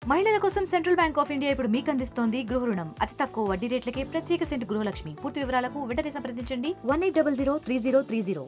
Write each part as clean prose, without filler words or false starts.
మహిళల కోసం central bank of India ఇప్పుడు మీకు అందిస్తోంది గృహ రుణం. అతి తక్కువ వడ్డీ రేట్లకే ప్రత్యేక సెంటు గృహలక్ష్మి. పూర్తి వివరాలకు వెంటనే సంప్రదించండి 18003030.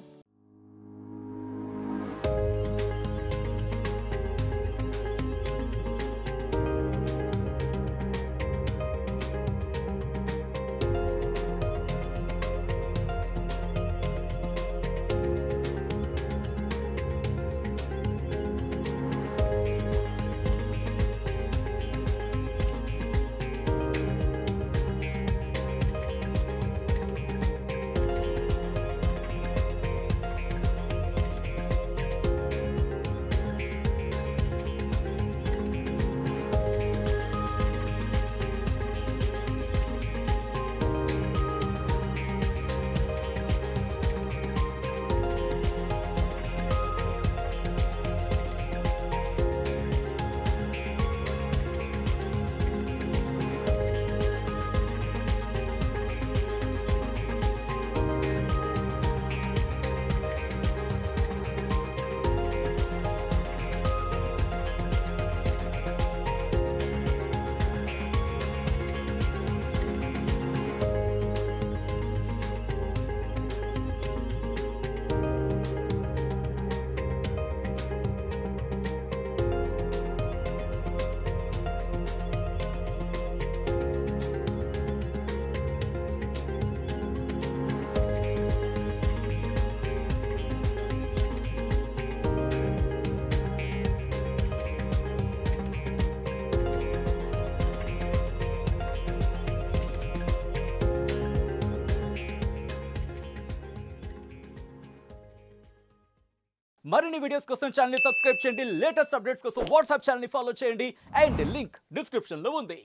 మరిన్ని వీడియోస్ కోసం ఛానల్ ని సబ్స్క్రైబ్ చేయండి. లేటెస్ట్ అప్డేట్స్ కోసం వాట్సాప్ ఛానల్ ని ఫాలో చేయండి. అండ్ లింక్ డిస్క్రిప్షన్ లో ఉంది.